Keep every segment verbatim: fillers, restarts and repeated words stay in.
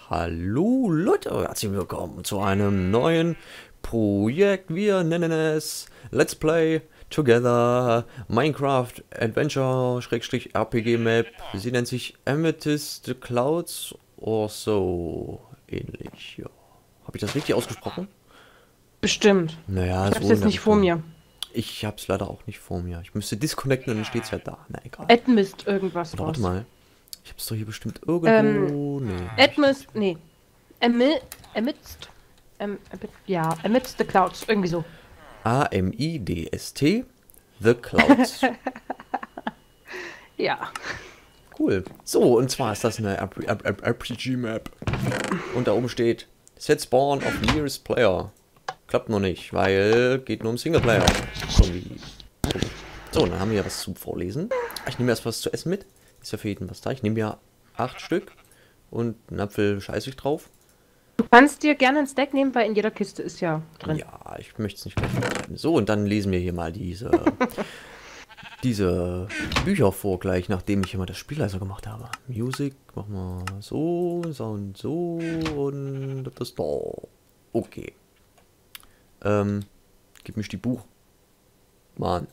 Hallo Leute, herzlich willkommen zu einem neuen Projekt. Wir nennen es Let's Play Together Minecraft Adventure R P G Map. Sie nennt sich Amethyst the Clouds oder so ähnlich. Ja. Habe ich das richtig ausgesprochen? Bestimmt. Naja, Ich so hab's in jetzt der nicht vor Richtung. mir. Ich habe es leider auch nicht vor mir. Ich müsste disconnecten und dann steht es ja da. Na egal. Edmist irgendwas Oder warte was. mal. Ich habe es doch hier bestimmt irgendwo. Ähm, nee. Edmist, nee. Amid, amidst, ähm, amid, ja, amidst the clouds, irgendwie so. A M I D S T The Clouds. Ja. Cool. So, und zwar ist das eine R P G-Map. Und da oben steht Set Spawn of Nearest Player. Klappt noch nicht, weil geht nur um Singleplayer. Irgendwie. So, und dann haben wir ja was zum Vorlesen. Ich nehme erst was zu essen mit. Ist ja für jeden was da. Ich nehme ja acht Stück und einen Apfel scheiße ich drauf. Du kannst dir gerne ein Stack nehmen, weil in jeder Kiste ist ja drin. Ja, ich möchte es nicht gleich übertreiben. So, und dann lesen wir hier mal diese, diese Bücher vor, gleich nachdem ich immer das Spiel leiser gemacht habe. Music, machen wir so, Sound so und das da. Okay. Ähm, gib mich die Buch. Mann.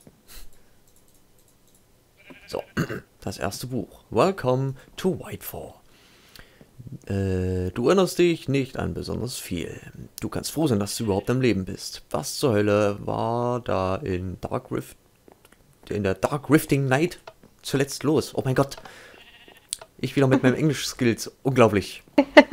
So, das erste Buch. Welcome to Whitefall. Äh, du erinnerst dich nicht an besonders viel. Du kannst froh sein, dass du überhaupt am Leben bist. Was zur Hölle war da in Dark Rift, in der Dark Rifting Night zuletzt los? Oh mein Gott. Ich wieder mit meinen Englisch-Skills. Unglaublich.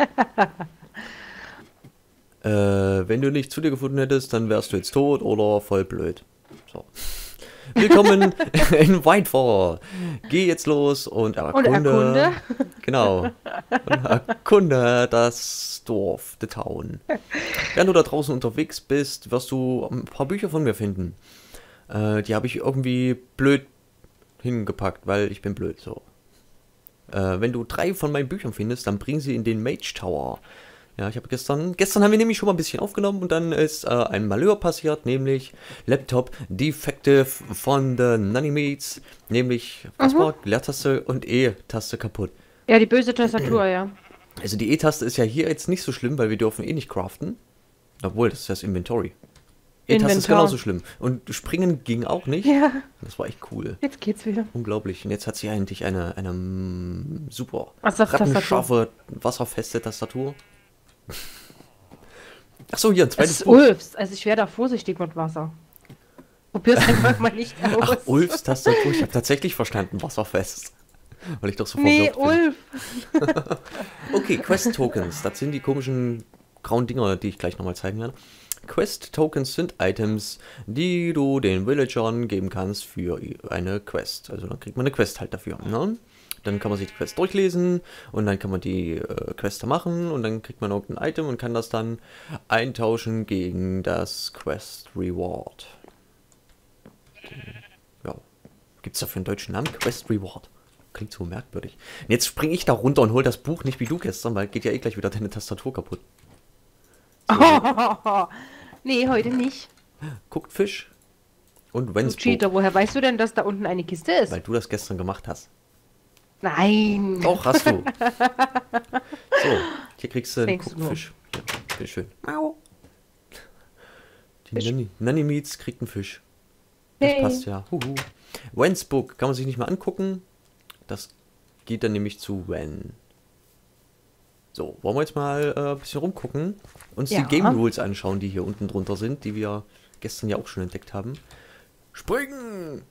äh, wenn du nicht zu dir gefunden hättest, dann wärst du jetzt tot oder voll blöd. So. Willkommen in Whitefall. Geh jetzt los und erkunde, Und erkunde? Genau. Und erkunde das Dorf, the Town. Während du da draußen unterwegs bist, wirst du ein paar Bücher von mir finden. Äh, die habe ich irgendwie blöd hingepackt, weil ich bin blöd, so. Äh, wenn du drei von meinen Büchern findest, dann bring sie in den Mage Tower. Ja, ich habe gestern, gestern haben wir nämlich schon mal ein bisschen aufgenommen und dann ist äh, ein Malheur passiert, nämlich Laptop Defective von The Nanimates, nämlich, was Mhm. war, Leertaste und E-Taste kaputt. Ja, die böse Tastatur, ja. Also die E-Taste ist ja hier jetzt nicht so schlimm, weil wir dürfen eh nicht craften. Obwohl, das ist das Inventory. E-Taste ist Inventar. genauso schlimm. Und springen ging auch nicht. Ja, Das war echt cool. jetzt geht's wieder. Unglaublich. Und jetzt hat sie eigentlich eine, eine mm, super Was ist das, Tastatur? rattenscharfe, wasserfeste Tastatur. Achso, hier ein Es zweites ist Buch. Ulfs, also ich wäre da vorsichtig mit Wasser. Probier's einfach mal nicht aus. Ach, Ulfs Tastatur. Ich habe tatsächlich verstanden, wasserfest. Weil ich doch so Nee, verwirrt bin. Ulf. Okay, Quest Tokens. Das sind die komischen grauen Dinger, die ich gleich nochmal zeigen werde. Quest Tokens sind Items, die du den Villagern geben kannst für eine Quest. Also dann kriegt man eine Quest halt dafür. Ne? Dann kann man sich die Quest durchlesen und dann kann man die äh, Quest machen und dann kriegt man irgendein Item und kann das dann eintauschen gegen das Quest Reward. Ja, gibt es dafür einen deutschen Namen? Quest Reward. Klingt so merkwürdig. Und jetzt springe ich da runter und hol das Buch nicht wie du gestern, weil geht ja eh gleich wieder deine Tastatur kaputt. So, Nee, heute nicht. guckt Fisch und Du Wens Buch, Cheater, woher weißt du denn, dass da unten eine Kiste ist? weil du das gestern gemacht hast. Nein. Doch, hast du. So, hier kriegst du einen Denkst du nur. Guckfisch. Ja, bitteschön. Au. Die Fisch. Nanny, Nanimeats kriegt einen Fisch. Das Hey. passt ja. Huhu. Wens Book kann man sich nicht mal angucken. Das geht dann nämlich zu Wen. So, wollen wir jetzt mal äh, ein bisschen rumgucken. Uns Ja. die Game Rules anschauen, die hier unten drunter sind, die wir gestern ja auch schon entdeckt haben. Springen!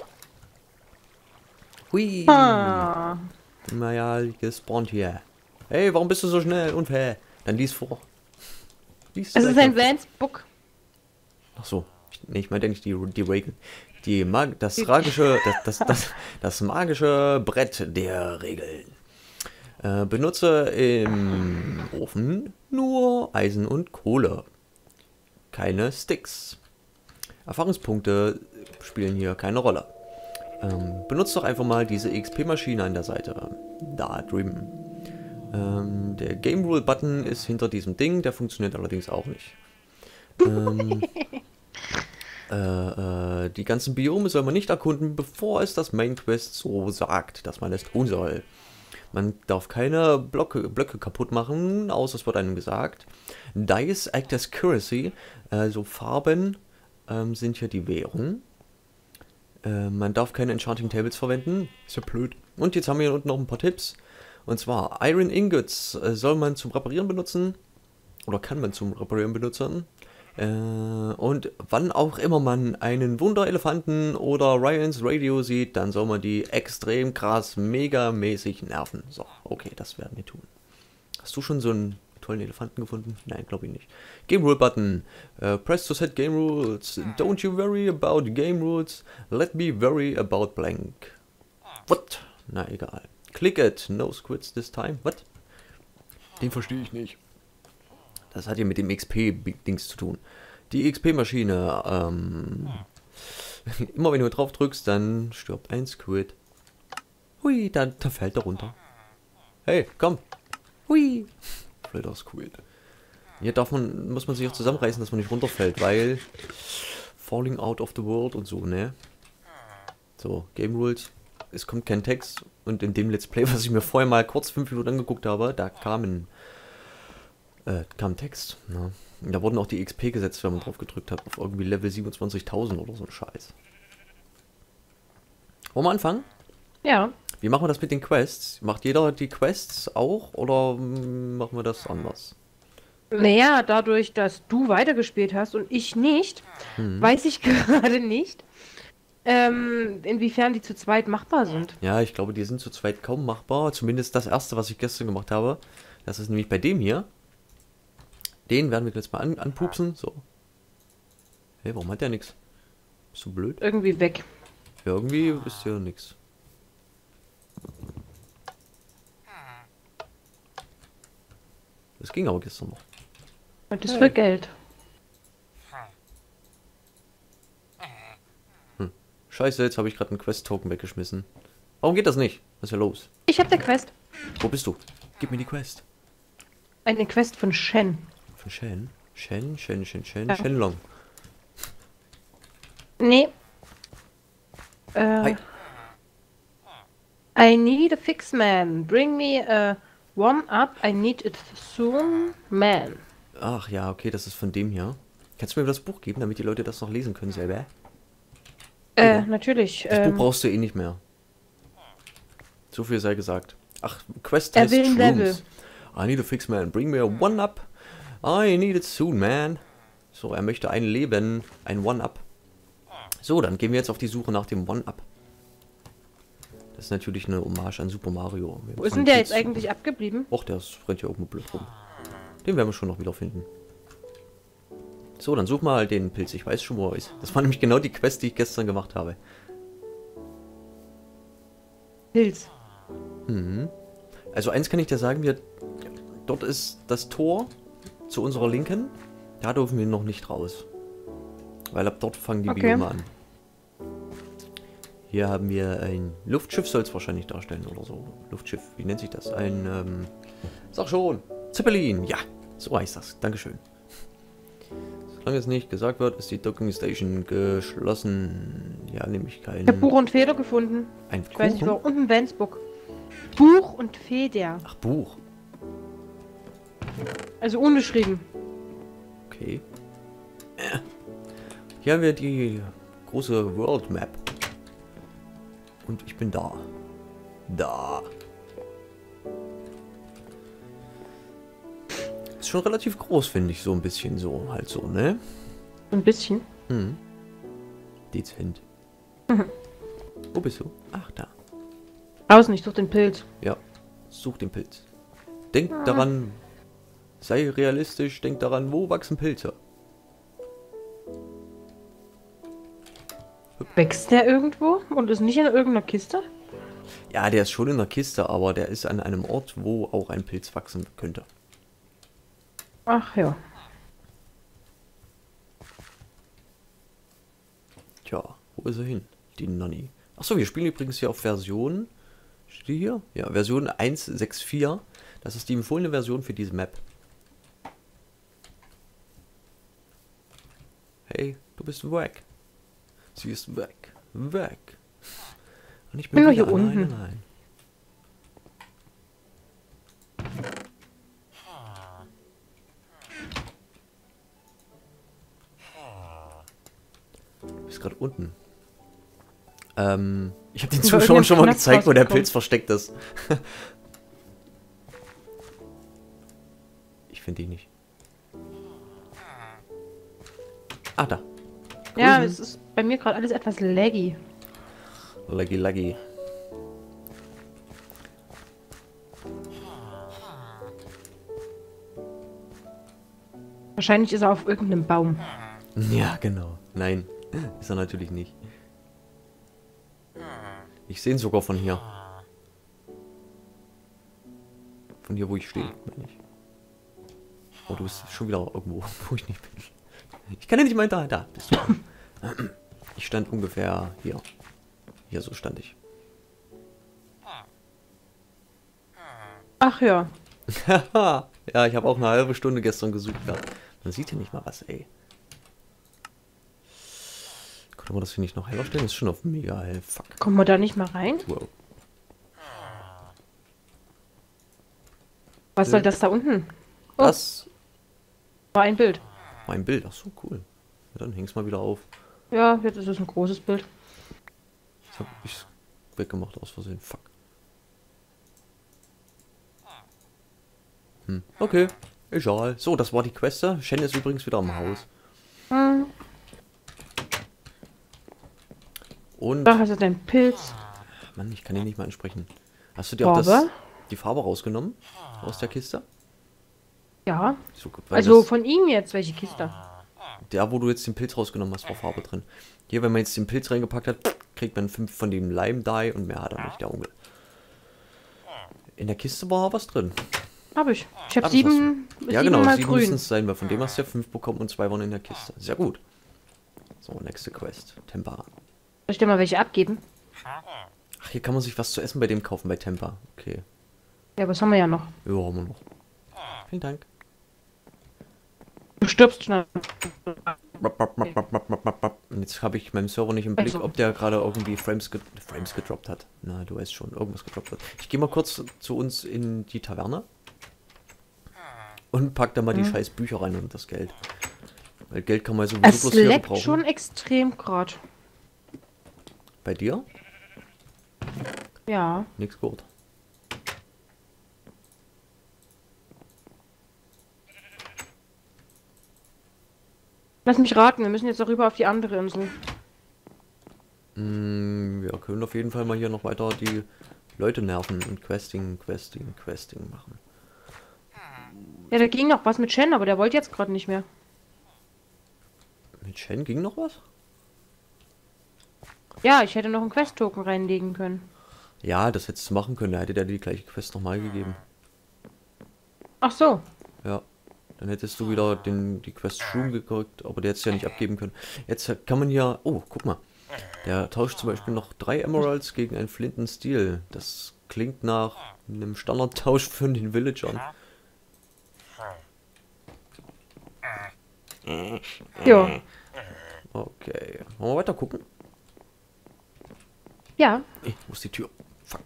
Hui! Ah. Naja, gespawnt hier. Hey, warum bist du so schnell? Unfair. Dann lies vor. Lies Es ist gleich ein vor. Vans Book. Ach so. Ich, nee, ich meinte nicht die, die Regeln. Die Mag das tragische, das, das, das, das magische Brett der Regeln. Äh, benutze im Ofen nur Eisen und Kohle. Keine Sticks. Erfahrungspunkte spielen hier keine Rolle. Ähm, benutzt doch einfach mal diese X P-Maschine an der Seite. Da drüben. Ähm, der Game Rule Button ist hinter diesem Ding, der funktioniert allerdings auch nicht. Ähm, äh, äh, die ganzen Biome soll man nicht erkunden, bevor es das Main Quest so sagt, dass man es tun soll. Man darf keine Blöcke, Blöcke kaputt machen, außer es wird einem gesagt. Dice act as currency, also Farben ähm, sind hier die Währung. Äh, man darf keine Enchanting Tables verwenden, ist ja blöd. Und jetzt haben wir hier unten noch ein paar Tipps. Und zwar, Iron Ingots äh, soll man zum Reparieren benutzen, oder kann man zum Reparieren benutzen. Äh, und wann auch immer man einen Wunderelefanten oder Ryans Radio sieht, dann soll man die extrem krass, megamäßig nerven. So, okay, das werden wir tun. Hast du schon so einen tollen Elefanten gefunden? Nein, glaube ich nicht. Game Rule Button. Uh, press to set Game Rules. Don't you worry about Game Rules. Let me worry about blank. What? Na, egal. Click it. No squids this time. What? Den verstehe ich nicht. Das hat ja mit dem X P-Dings zu tun. Die X P-Maschine, ähm, immer wenn du drauf drückst, dann stirbt ein Squid. Hui, dann, dann fällt er runter. Hey, komm. Hui. Fällt der Squid. Hier darf man, muss man sich auch zusammenreißen, dass man nicht runterfällt, weil Falling out of the world und so, ne? So, Game Rules. Es kommt kein Text und in dem Let's Play, was ich mir vorher mal kurz fünf Minuten angeguckt habe, da kamen Äh, kam Text. Ja. Da wurden auch die X P gesetzt, wenn man drauf gedrückt hat, auf irgendwie Level siebenundzwanzigtausend oder so ein Scheiß. Wollen wir anfangen? Ja. Wie machen wir das mit den Quests? Macht jeder die Quests auch oder mm, machen wir das anders? Naja, dadurch, dass du weitergespielt hast und ich nicht, Hm. weiß ich gerade nicht, ähm, inwiefern die zu zweit machbar sind. Ja, ich glaube, die sind zu zweit kaum machbar. Zumindest das erste, was ich gestern gemacht habe. Das ist nämlich bei dem hier. Den werden wir jetzt mal an, anpupsen. So. Hey, warum hat der nichts? Bist du blöd? Irgendwie weg. Irgendwie ist hier nix. Das ging aber gestern noch. Und das für Geld. Hm. Scheiße, jetzt habe ich gerade einen Quest-Token weggeschmissen. Warum geht das nicht? Was ist hier los? Ich habe eine Quest. Wo bist du? Gib mir die Quest. Eine Quest von Shen. Von Shen? Shen, Shen, Shen, Shen, Ja. Shenlong. Nee. Äh, Hi. I need a fix man. Bring me a one up. I need it soon, man. Ach ja, okay, das ist von dem hier. Kannst du mir das Buch geben, damit die Leute das noch lesen können selber? Äh, natürlich. Das Buch Ähm, brauchst du eh nicht mehr. So viel sei gesagt. Ach, Quest Er heißt will ein Shrooms. Level. I need a fix man. Bring me a one-up. I need it soon, man. So, er möchte ein Leben. Ein One-up. So, dann gehen wir jetzt auf die Suche nach dem One-up. Das ist natürlich eine Hommage an Super Mario. wo ist denn der jetzt eigentlich abgeblieben? Och, der ist, rennt hier irgendwo blöd rum. Den werden wir schon noch wieder finden. So, dann such mal den Pilz. Ich weiß schon, wo er ist. Das war nämlich genau die Quest, die ich gestern gemacht habe. Pilz. Mhm. Also eins kann ich dir sagen, wir, dort ist das Tor zu unserer Linken. Da dürfen wir noch nicht raus. Weil ab dort fangen die Okay. Biome an. Hier haben wir ein Luftschiff, soll es wahrscheinlich darstellen oder so. Luftschiff, wie nennt sich das? Ein, ähm, sag schon, Zeppelin, ja, so heißt das. Dankeschön. Solange es nicht gesagt wird, ist die Docking Station geschlossen. Ja, nämlich kein... Ich habe Buch und Feder gefunden. Ein Ich weiß nicht, Kuchen? wo. Und ein Vansbook. Buch und Feder. Ach, Buch. Also unbeschrieben. Okay. Äh. Hier haben wir die große World Map. Und ich bin da. Da. Ist schon relativ groß, finde ich, so ein bisschen so, halt so, ne? Ein bisschen. Hm. Dezent. Wo bist du? Ach, da. Außen, ich suche den Pilz. Ja. Such den Pilz. Denk daran, sei realistisch, denk daran, wo wachsen Pilze? Wächst der irgendwo? Und ist nicht in irgendeiner Kiste? Ja, der ist schon in der Kiste, aber der ist an einem Ort, wo auch ein Pilz wachsen könnte. Ach ja. Tja, wo ist er hin? Die Nonny. Achso, wir spielen übrigens hier auf Version... Steht die hier? Ja, Version eins Punkt sechs Punkt vier. Das ist die empfohlene Version für diese Map. Hey, du bist weg. Sie ist weg. Weg. Und ich bin Bin nur wieder hier allein, unten. allein. ist gerade unten. Ähm, ich habe den Über Zuschauern schon mal irgendeinen gezeigt, wo der Knopf Pilz versteckt ist. Ich finde ihn nicht. Ah, da. Ja, Grüßen. es ist bei mir gerade alles etwas laggy. Laggy, laggy. Wahrscheinlich ist er auf irgendeinem Baum. Ja, genau. Nein, ist er natürlich nicht. Ich sehe ihn sogar von hier. Von hier, wo ich stehe, meine ich. Oh, du bist schon wieder irgendwo, wo ich nicht bin. Ich kann ja nicht mal hinterher. Da bist du. Ich stand ungefähr hier. Hier, so stand ich. Ach ja. Ja, ich habe auch eine halbe Stunde gestern gesucht. Ja. Man sieht ja nicht mal was, ey. Können wir das hier nicht noch heller stellen? Das ist schon auf mega hell. Fuck. Kommen wir da nicht mal rein? Wow. Was soll das da unten? Oh, Das war ein Bild. war ein Bild. Ach so, cool. Ja, dann häng's mal wieder auf. Ja, jetzt ist es ein großes Bild. Jetzt hab ich's weggemacht aus Versehen. Fuck. Hm. Okay. Egal. So, das war die Quest. Shen ist übrigens wieder im Haus. Hm, Und... da hast du deinen Pilz. Mann, ich kann ihn nicht mal ansprechen. Hast du dir auch das, Farbe? die Farbe rausgenommen? Aus der Kiste? Ja. So gut, weil Also das, von ihm jetzt, welche Kiste? der, wo du jetzt den Pilz rausgenommen hast, war Farbe drin. Hier, wenn man jetzt den Pilz reingepackt hat, kriegt man fünf von dem Lime-Dye und mehr hat er nicht, der Onkel. In der Kiste war was drin. Hab ich. Ich habe Ah, das sieben, Ja, sieben genau, mal sieben grün. müssen es sein, weil von dem hast du ja fünf bekommen und zwei waren in der Kiste. Sehr gut. So, nächste Quest. Tempa. Soll ich dir mal welche abgeben? Ach, hier kann man sich was zu essen bei dem kaufen, bei Tempa. Okay. Ja, was haben wir ja noch? Ja, haben wir noch. Vielen Dank. Du stirbst schnell. Und jetzt habe ich meinen Server nicht im Blick, Also. ob der gerade irgendwie Frames, ge Frames gedroppt hat. Na, du weißt schon, irgendwas gedroppt hat. Ich gehe mal kurz zu uns in die Taverne. Und pack da mal die Mhm. scheiß Bücher rein und das Geld. Weil Geld kann man sowieso Es bloß hier leckt gebrauchen. schon extrem gerade. Bei dir? Ja. Nix gut. Lass mich raten, wir müssen jetzt auch rüber auf die andere Insel. Mm, wir können auf jeden Fall mal hier noch weiter die Leute nerven und Questing, Questing, Questing machen. Ja, da ging noch was mit Shen, aber der wollte jetzt gerade nicht mehr. Mit Shen ging noch was? Ja, ich hätte noch einen Quest-Token reinlegen können. Ja, das hättest du machen können. Da hätte der die gleiche Quest nochmal gegeben. Ach so. Ja. Dann hättest du wieder den, die Quest Shroom gekriegt, aber der hättest du ja nicht abgeben können. Jetzt kann man hier... Oh, guck mal. Der tauscht zum Beispiel noch drei Emeralds gegen einen Flinten-Steel. Das klingt nach einem Standardtausch für den Villagern. Ja. Okay. Wollen wir weiter gucken? Ja. Ey, wo ist die Tür? Fuck.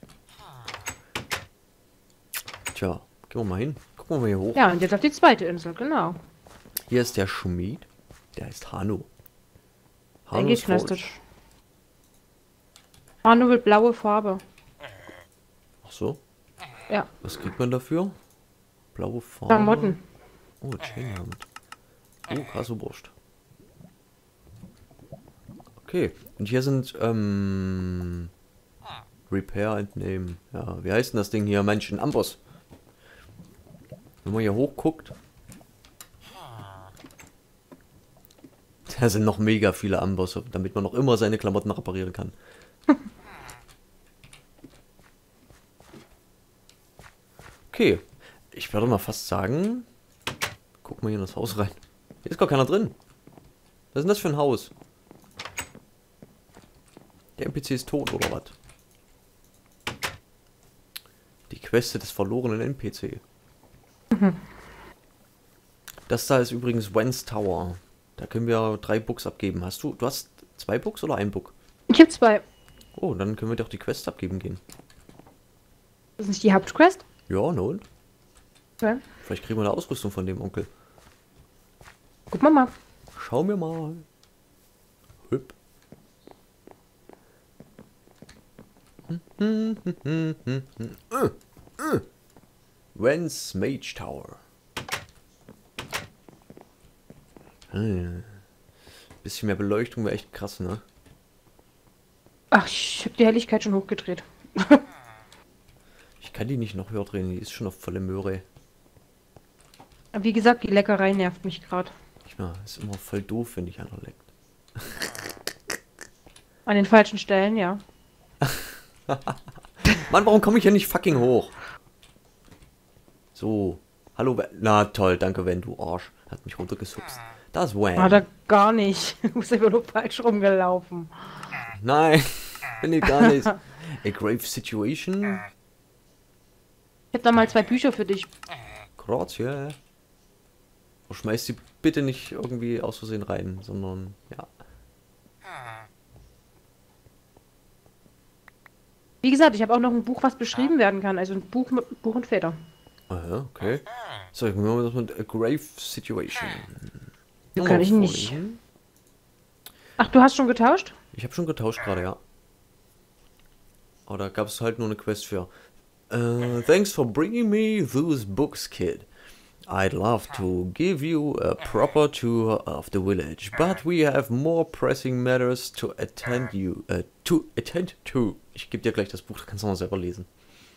Tja, gehen wir mal hin. Gucken wir mal hier hoch. Ja, und jetzt auf die zweite Insel, genau. Hier ist der Schmied. Der heißt Hano. Eingeknastet. Forge. Ah, nur mit blaue Farbe. Ach so. Ja. Was kriegt man dafür? Blaue Farbe. Klamotten. Oh, Chainhemd. Oh, krasse Wurst. Okay. Und hier sind, ähm... Repair and Name. Ja, wie heißt denn das Ding hier? Mensch, ein Amboss. Wenn man hier hochguckt. Da sind noch mega viele Ambosse, damit man noch immer seine Klamotten reparieren kann. Okay. Ich würde mal fast sagen... Guck mal hier in das Haus rein. Hier ist gar keiner drin. Was ist denn das für ein Haus? Der N P C ist tot, oder was? Die Queste des verlorenen N P C. Mhm. Das da ist übrigens Wens Tower. Da können wir drei Books abgeben. Hast du, du hast zwei Books oder ein Book? Ich habe zwei. Oh, dann können wir doch die Quest abgeben gehen. Das ist nicht die Hauptquest? Ja, na und? Okay. Vielleicht kriegen wir eine Ausrüstung von dem Onkel. Guck mal mal. Schau mir mal. Hüpp. Wens Mage Tower. Hm. Bisschen mehr Beleuchtung wäre echt krass, ne? Ach, ich hab die Helligkeit schon hochgedreht. Ich kann die nicht noch höher drehen, die ist schon auf volle Möhre. Wie gesagt, die Leckerei nervt mich gerade. Ja, ist immer voll doof, wenn dich einer leckt. An den falschen Stellen, ja. Mann, warum komme ich hier nicht fucking hoch? So. Hallo, Wen. Na toll, danke, Wen, du Arsch. Hat mich runtergesupst. Das ist Wen. Hat er gar nicht. Du bist einfach nur falsch rumgelaufen. Nein, bin ich gar nicht. A grave situation. Ich hab da mal zwei Bücher für dich. Grazie. Oh, schmeiß die bitte nicht irgendwie aus Versehen rein, sondern, ja. Wie gesagt, ich habe auch noch ein Buch, was beschrieben werden kann. Also ein Buch mit Buch und Feder. Ah ja, okay. So, ich mache das mit A grave situation. Das kann ich nicht. Vorlesen. Ach, du hast schon getauscht? Ich habe schon getauscht gerade, ja. Aber da gab es halt nur eine Quest für. Uh, thanks for bringing me those books, kid. I'd love to give you a proper tour of the village, but we have more pressing matters to attend you uh, to attend to. Ich gebe dir gleich das Buch, da kannst du noch selber lesen.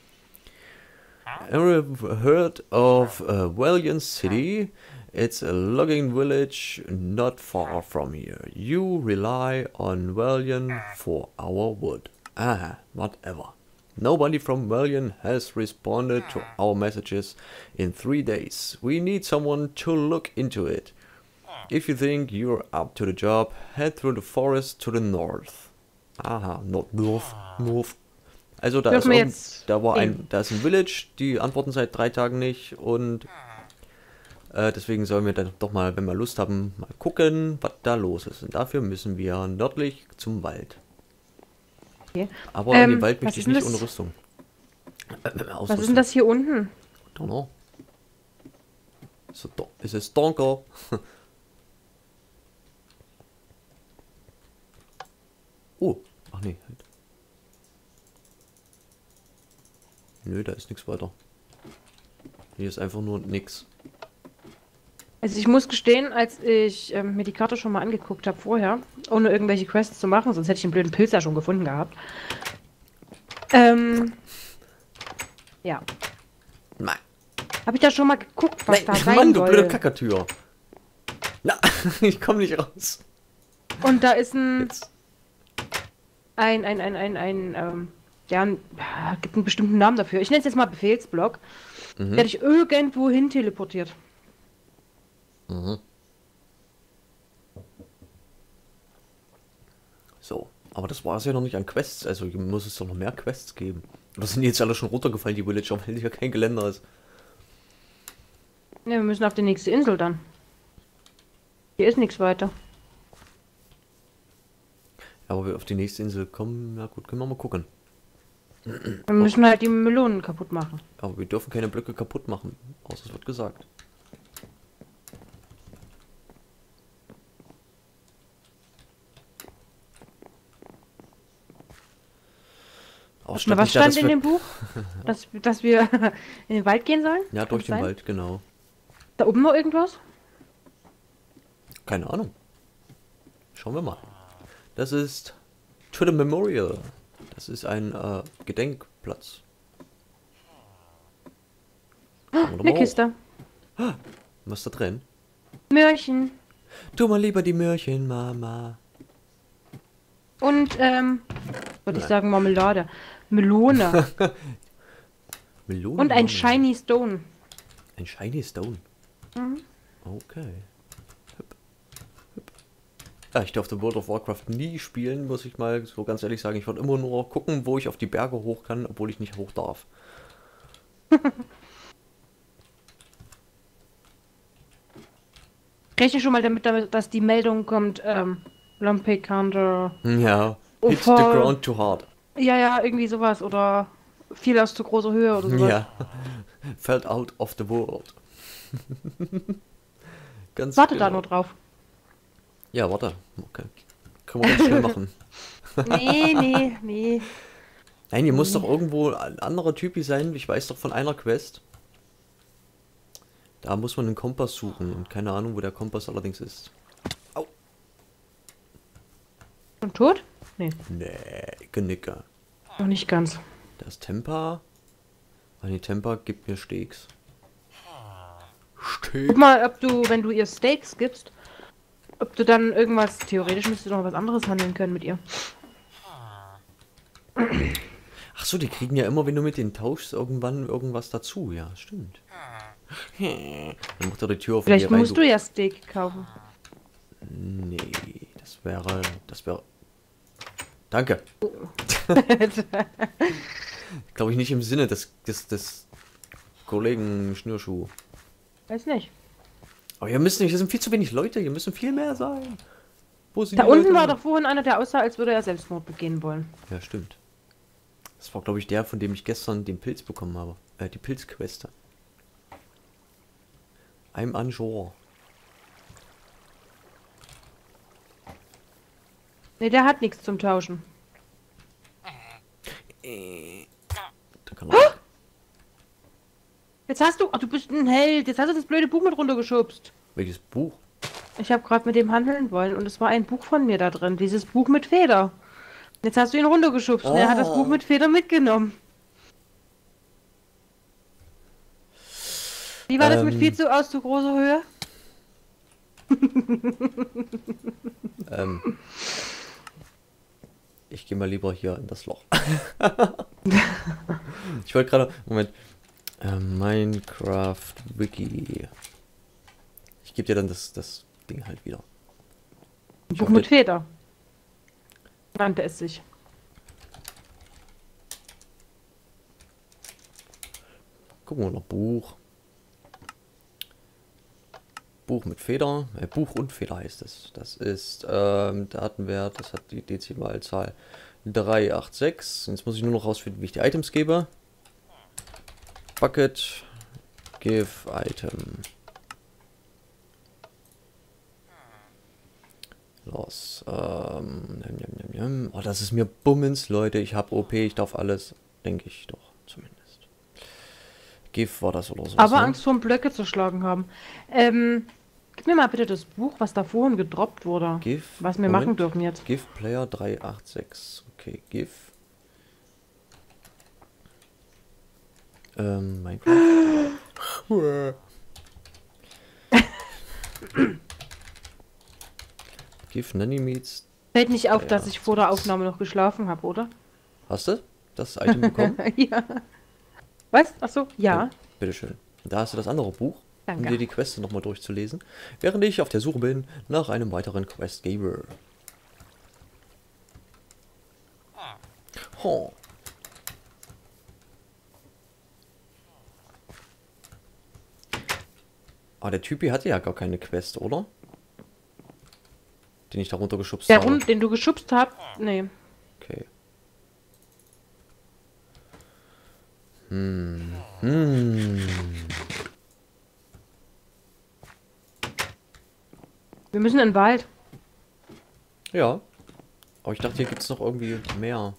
Ever heard of uh, Valiant City? It's a logging village not far from here. You rely on Valiant for our wood. Ah, whatever. Nobody from Valiant has responded to our messages in three days. We need someone to look into it. If you think you're up to the job, head through the forest to the north. Aha, not north, north. Also da ist, Dürfen wir irgend, jetzt da war ein, gehen? da ist ein Village, die antworten seit drei Tagen nicht und äh, deswegen sollen wir dann doch mal, wenn wir Lust haben, mal gucken, was da los ist. Und dafür müssen wir nördlich zum Wald. Okay. Aber in Ähm, den Wald was möchte ist ich denn nicht das? ohne Rüstung. Äh, Was ist denn das hier unten? Don't know. So, do ist es dunkel? Oh, ach nee, halt. Nö, da ist nichts weiter. Hier ist einfach nur nix. Also ich muss gestehen, als ich ähm, mir die Karte schon mal angeguckt habe vorher, ohne irgendwelche Quests zu machen, sonst hätte ich den blöden Pilz ja schon gefunden gehabt. Ähm, ja. Nein. Habe ich da schon mal geguckt, was Nein, da sein Mann, du soll. blöde Kackertür. Na, ich komme nicht raus. Und da ist ein, Jetzt. ein, ein, ein, ein, ein, ähm, ja, ein, ja, gibt einen bestimmten Namen dafür. Ich nenne es jetzt mal Befehlsblock. Mhm. Der dich irgendwo hin teleportiert. Mhm. So, aber das war es ja noch nicht an Quests, also hier muss es doch noch mehr Quests geben. Oder sind die jetzt alle schon runtergefallen, die Villager, weil hier kein Geländer ist? Ne, wir müssen auf die nächste Insel dann. Hier ist nichts weiter. Aber wir auf die nächste Insel kommen, na gut, können wir mal gucken. Wir müssen halt die Melonen kaputt machen. Aber wir dürfen keine Blöcke kaputt machen, außer es wird gesagt. Aber Warte statt mal, was nicht da, stand dass in wir- dem Buch? Dass, dass wir in den Wald gehen sollen? Ja, Kann durch das den sein? Wald, genau. Da oben noch irgendwas? Keine Ahnung. Schauen wir mal. Das ist To the Memorial. Das ist ein äh, Gedenkplatz. Schauen wir doch Eine mal Kiste. hoch. Was ist da drin? Möhrchen. Tu mal lieber die Möhrchen, Mama. Und, ähm, würde ich Nein. sagen Marmelade. Melone. Melonen. Und ein Mama. Shiny Stone. Ein Shiny Stone. Mhm. Okay. Hüpp. Hüpp. Ja, ich durfte World of Warcraft nie spielen, muss ich mal so ganz ehrlich sagen. Ich wollte immer nur gucken, wo ich auf die Berge hoch kann, obwohl ich nicht hoch darf. Rechne schon mal damit, damit, dass die Meldung kommt, ähm, Olympic Hunter. Ja. Oh, Hit the voll. ground too hard. Ja, ja, irgendwie sowas. Oder viel aus zu großer Höhe oder sowas. Ja. Fell out of the world. Ganz Warte genau. da nur drauf. Ja, warte. Okay. Können wir ganz schnell machen. Nee, nee, nee. Nein, hier muss doch irgendwo ein anderer Typi sein. Ich weiß doch von einer Quest. Da muss man einen Kompass suchen. Und keine Ahnung, wo der Kompass allerdings ist. Au. Und tot? Nee, Nee, Genicke. noch nicht ganz. Da ist Tempa. Ah, nee, Tempa gibt mir Steaks. Steak. Guck mal, ob du, wenn du ihr Steaks gibst, ob du dann irgendwas, theoretisch müsstest du noch was anderes handeln können mit ihr. Ach so, die kriegen ja immer, wenn du mit denen tauschst, irgendwann irgendwas dazu. Ja, stimmt. Dann macht er die Tür auf. Vielleicht musst du ja Steak kaufen. Nee, das wäre, das wäre... Danke. Glaube ich nicht im Sinne des, des, des Kollegen Schnürschuh. Weiß nicht. Aber hier müssen nicht, hier sind viel zu wenig Leute, hier müssen viel mehr sein. Wo sind Da die unten Leute? war doch vorhin einer, der aussah, als würde er Selbstmord begehen wollen. Ja, stimmt. Das war, glaube ich, der, von dem ich gestern den Pilz bekommen habe. Äh, die Pilzqueste. I'm unsure. Ne, der hat nichts zum Tauschen. Da kann er... Jetzt hast du... Ach, du bist ein Held. Jetzt hast du das blöde Buch mit runtergeschubst. Welches Buch? Ich habe gerade mit dem handeln wollen und es war ein Buch von mir da drin. Dieses Buch mit Feder. Jetzt hast du ihn runtergeschubst und er hat das Oh. Buch mit Feder mitgenommen. Wie war das mit Ähm. viel zu aus zu großer Höhe? Ähm... Ich gehe mal lieber hier in das Loch. Ich wollte gerade... Moment. Ähm, Minecraft Wiki. Ich gebe dir dann das, das Ding halt wieder. Ein Ich Buch hoffe, mit Feder. Nannte es sich. Gucken wir noch Buch. Buch mit Feder. Äh, Buch und Feder heißt es. Das ist ähm, Datenwert. Das hat die Dezimalzahl drei acht sechs. Jetzt muss ich nur noch rausfinden, wie ich die Items gebe. Bucket. Give Item. Los. Ähm, jam, jam, jam, jam. Oh, das ist mir Bummens, Leute. Ich habe O P, ich darf alles. Denke ich doch, zumindest. Give war das oder so. Aber Angst vorm Blöcke zu schlagen haben. Ähm, gib mir mal bitte das Buch, was da vorhin gedroppt wurde. Give. Was wir Moment. machen dürfen jetzt. Give Player drei acht sechs. Okay, Give. Ähm, Minecraft. Give Nanny Meets. Fällt nicht auf, Ja, dass ich vor der Aufnahme noch geschlafen habe, oder? Hast du das Item bekommen? Ja. Was? Achso, ja. Ja, bitteschön. Und da hast du das andere Buch, um Danke. dir die Queste nochmal durchzulesen, während ich auf der Suche bin nach einem weiteren Questgeber. Oh. Ah, der Typi hatte ja gar keine Quest, oder? Den ich da runtergeschubst Der habe. Rund, den du geschubst hast? Nee. Okay. Hm. Hm. Wir müssen in den Wald. Ja. Aber ich dachte, hier gibt es noch irgendwie mehr.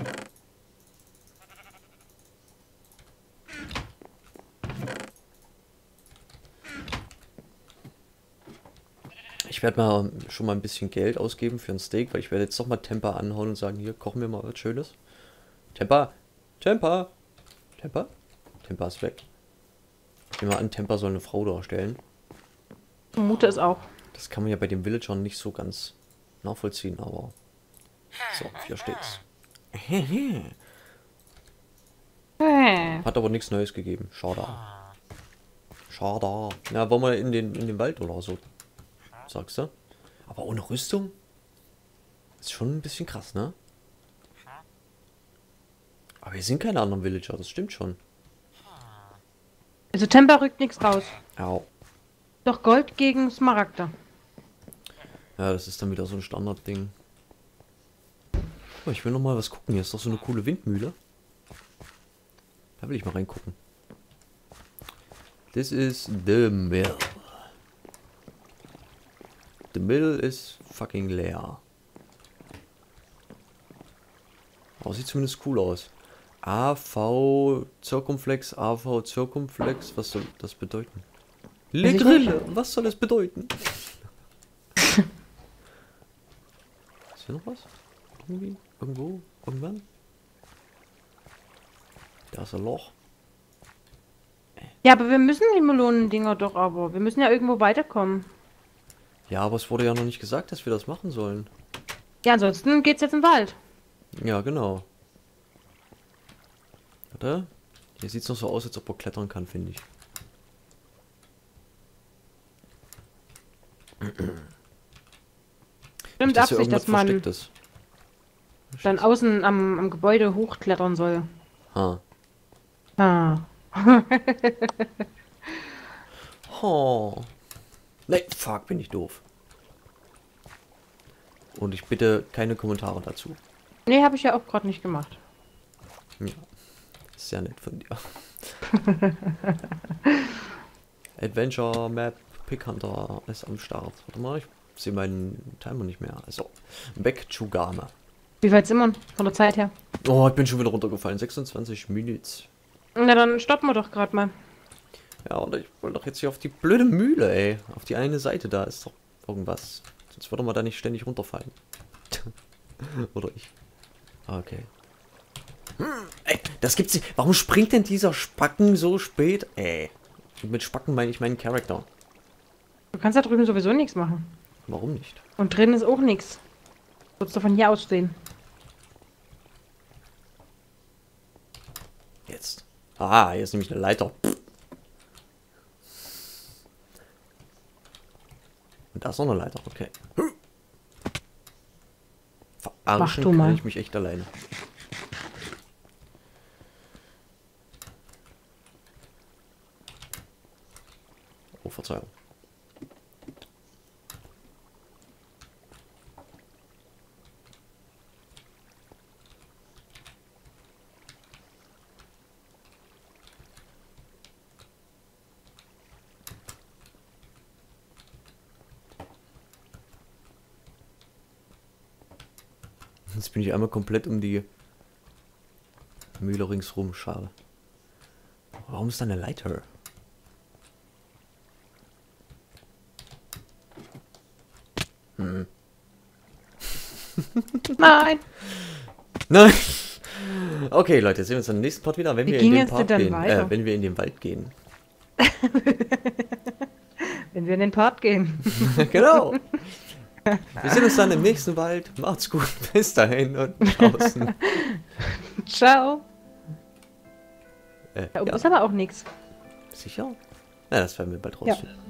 Ich werde mal schon mal ein bisschen Geld ausgeben für ein Steak, weil ich werde jetzt doch mal Tempa anhauen und sagen, hier, kochen wir mal was Schönes. Tempa! Tempa! Tempa? Tempa ist weg. Ich nehme mal an, Tempa soll eine Frau darstellen. Ich vermute es auch. Das kann man ja bei den Villagern nicht so ganz nachvollziehen, aber... So, vier Steaks. Hat aber nichts Neues gegeben. Schade. Schade. Na, wollen wir in den, in den Wald oder so? Sagst du? Aber ohne Rüstung? Ist schon ein bisschen krass, ne? Aber hier sind keine anderen Villager, das stimmt schon. Also Tempa rückt nichts raus. Au. Doch Gold gegen Smaragde. Ja, das ist dann wieder so ein Standardding. Oh, ich will noch mal was gucken. Hier ist doch so eine coole Windmühle. Da will ich mal reingucken. This is the mill. The mill ist fucking leer. Aber sieht zumindest cool aus. A V Zirkumflex, A V Zirkumflex, was soll das bedeuten? Le Grille, was soll das bedeuten? Ist hier noch was? Irgendwie? Irgendwo? Irgendwann? Da ist ein Loch. Ja, aber wir müssen die Melonendinger doch aber. Wir müssen ja irgendwo weiterkommen. Ja, aber es wurde ja noch nicht gesagt, dass wir das machen sollen. Ja, ansonsten geht's jetzt im Wald. Ja, genau. Warte. Hier sieht es noch so aus, als ob er klettern kann, finde ich. Stimmt, dass hier Absicht, irgendwas dass man versteckt ist. dann außen am, am Gebäude hochklettern soll. Ha. Ah. Oh. Nee, fuck, bin ich doof. Und ich bitte keine Kommentare dazu. Nee, habe ich ja auch gerade nicht gemacht. Ja. Sehr nett von dir. Adventure Map Pick Hunter ist am Start. Warte mal, ich sehe meinen Timer nicht mehr. Also, back to Game. Wie weit sind wir von der Zeit her? Oh, ich bin schon wieder runtergefallen. sechsundzwanzig Minuten. Na, dann stoppen wir doch gerade mal. Ja, und ich wollte doch jetzt hier auf die blöde Mühle, ey. Auf die eine Seite, da ist doch irgendwas. Sonst würde man da nicht ständig runterfallen. Oder ich. Okay. Hm, ey, das gibt's nicht. Warum springt denn dieser Spacken so spät? Ey. Und mit Spacken meine ich meinen Charakter. Du kannst da drüben sowieso nichts machen. Warum nicht? Und drin ist auch nichts. Würdest du von hier aus sehen. Jetzt. Ah, hier ist nämlich eine Leiter. Und da ist noch eine Leiter, okay. Verarschen du mal. kann ich mich echt alleine. Oh, Verzeihung. Jetzt bin ich einmal komplett um die Mühle ringsrum. Schade. Warum ist da eine Leiter? Hm. Nein! Nein! Okay, Leute, sehen wir uns dann im nächsten Part wieder, wenn Wie wir ging in den es Park denn gehen. weiter? Äh, wenn wir in den Wald gehen. Wenn wir in den Part gehen. Genau! Wir sehen uns dann im nächsten Wald. Macht's gut. Bis dahin und draußen. Ciao. Äh, Da oben ja. ist aber auch nichts. Sicher? Na, das werden wir bald rausfinden. Ja.